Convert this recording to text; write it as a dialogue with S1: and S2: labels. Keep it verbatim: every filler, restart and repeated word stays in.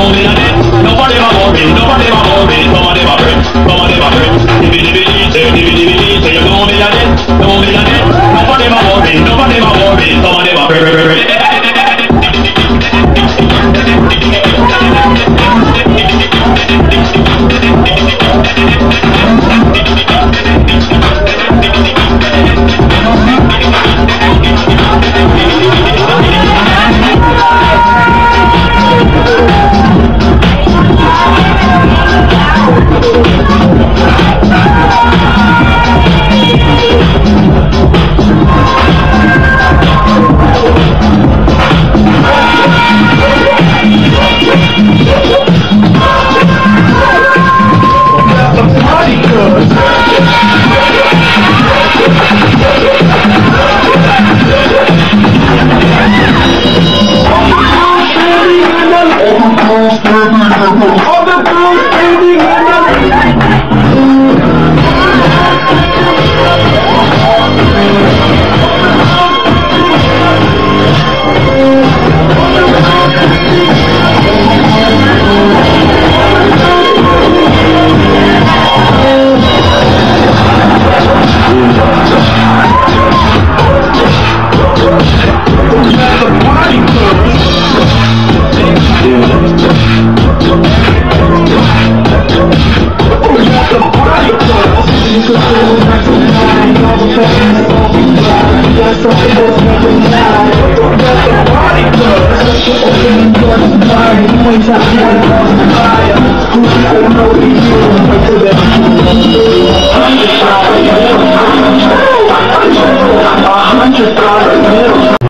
S1: Nobody ever worry, nobody ever worry, nobody ever fret, nobody ever fret. Divi divi divi, divi divi divi, you know me a dead, know me a dead. Nobody ever worry, nobody ever worry, nobody ever fret.